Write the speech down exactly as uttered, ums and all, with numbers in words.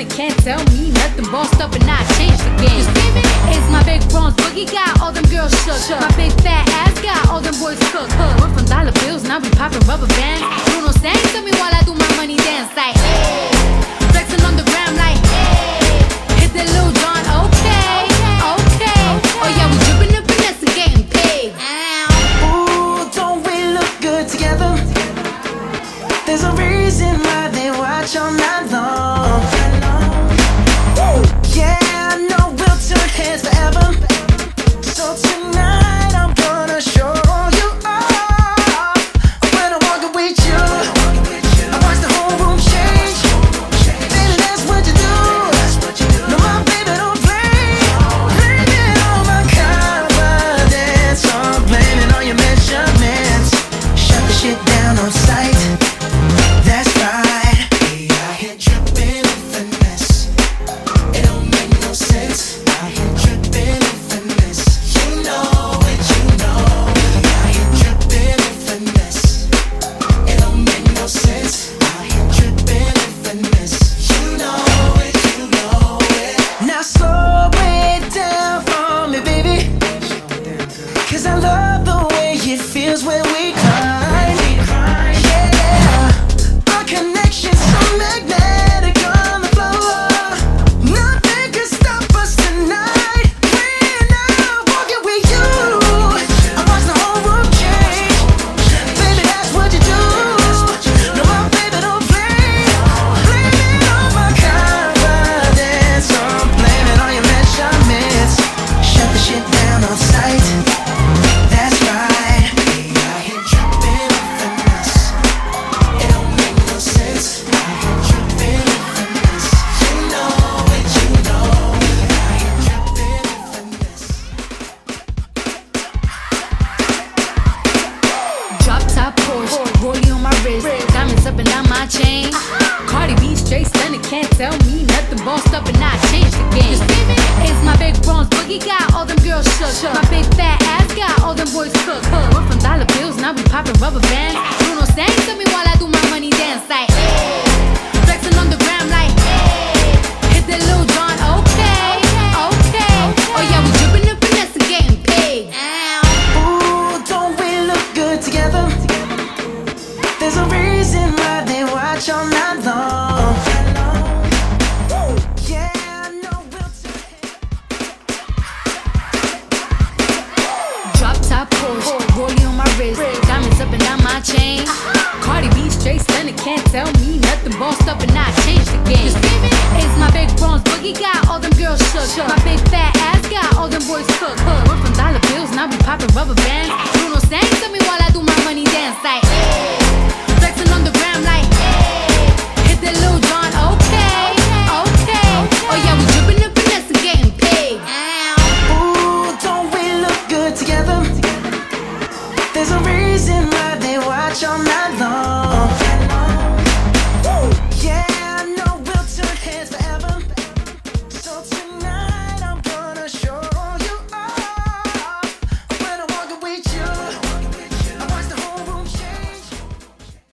stunning, can't tell me nothing. Bossed up and I changed the game. Just leave it. It's my big bronze boogie, got all them girls shook. My big fat ass got all them boys cooked. Went from dollar bills, now we popping rubber bands. Bruno sang to me while I do my money dance like hey. Flexing on the gram like hey. Hit the Lil Jon, okay, okay. Oh yeah, we dripping and finesse and getting paid. Ooh, don't we look good together? There's a reason why they watch all night long. Yeah, I know we'll turn heads forever. So tonight I'm gonna show you off. When I walk with you, I watch the whole room change. Baby, that's what you do. No, my baby don't play. Blame it on my confidence, or blame it on your measurements. Shut the shit down on sight. That's right. We out here dripping in finesse. It don't make no sense. Out here dripping in finesse. You know it, you know. We out here dripping in finesse. It don't make no sense. Out here dripping in finesse. You know it, you know it. Now slow it down for me, baby. Cause I love the way it feels when we climb. Connections so magnetic on the floor. Nothing can stop us tonight. When I'm walking with you, I watch the whole room change. Baby, that's what you do. No, my baby don't play. Blame it on my confidence, or blame it on your measurements. Shut the shit down on sight. That's right. We out here dripping in finesse. It don't make no sense. Out here dripping in finesse. You know it, you know it. Out here dripping in finesse. Drop top Porsche, rollie on my wrist, diamonds up and down my chain. Cardi B straight stunning, can't tell me nothing. Bossed up and I changed the game. It's my big bronze boogie, got all them girls shook. My big fat ass got all them boys cooked. Went from dollar bills, now we popping rubber bands. Bruno sang to me while I do my money dance like hey. Flexing on the gram like hey. Hit the Lil Jon, okay, okay. Oh yeah, we dripping and finesse and getting paid. Ooh, don't we look good together? There's a reason why they watch all night long. Yeah, I know we'll turn heads. Drop top Porsche, rollie on my wrist, diamonds up and down my chain. Cardi B straight stunning, can't tell me nothing. Bossed up and I changed the game. It's my big bronze boogie, got all them girls shook. My big fat ass got all them boys cooked. Went from dollar bills, now we popping rubber bands.